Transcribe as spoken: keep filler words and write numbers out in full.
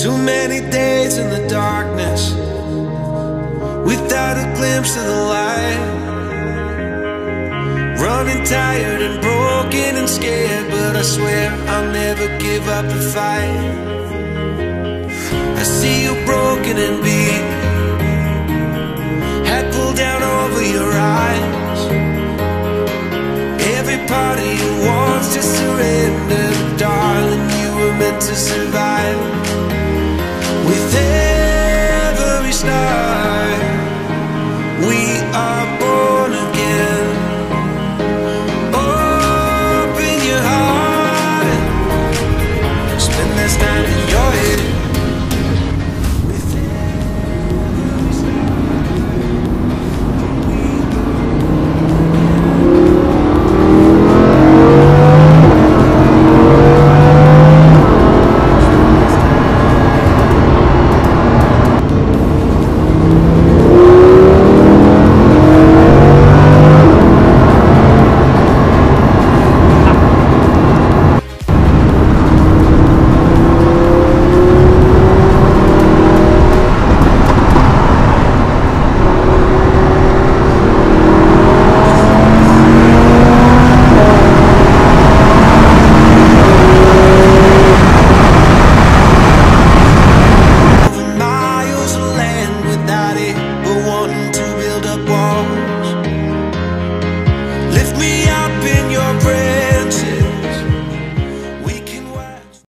Too many days in the darkness without a glimpse of the light. Running tired and broken and scared, but I swear I'll never give up the fight. I see you broken and beat, head pulled down over your eyes. Every part of you wants to surrender, darling, you were meant to survive.